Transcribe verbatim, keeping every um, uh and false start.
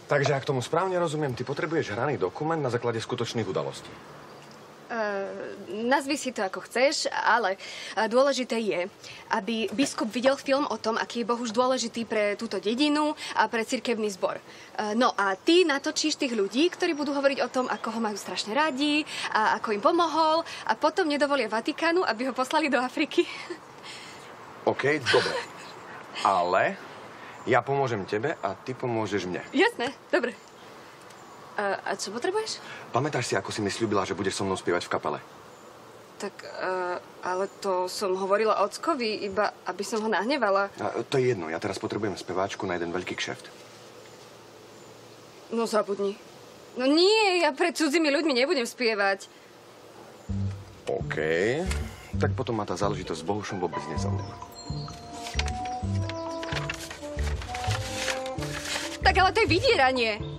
Takže ak tomu správne rozumiem, ty potrebuješ hraný dokument na základe skutočných udalostí. Uh, nazvi si to ako chceš, ale dôležité je, aby biskup videl film o tom, aký je Boh už dôležitý pre túto dedinu a pre cirkevný zbor. Uh, no a ty natočíš tých ľudí, ktorí budú hovoriť o tom, ako ho majú strašne radi a ako im pomohol a potom nedovolia Vatikánu, aby ho poslali do Afriky. OK, dobre. Ale ja pomôžem tebe a ty pomôžeš mne. Jasné, dobre. A, a čo potrebuješ? Pamätáš si, ako si mi sľúbila, že budeš so mnou spievať v kapele? Tak, uh, ale to som hovorila ockovi, iba aby som ho nahnevala. A, to je jedno, ja teraz potrebujem speváčku na jeden veľký kšeft. No zabudni. No nie, ja pred cudzými ľuďmi nebudem spievať. OK, tak potom ma tá záležitosť s Bohušom vôbec nezaujíma. Tak ale to je vydieranie.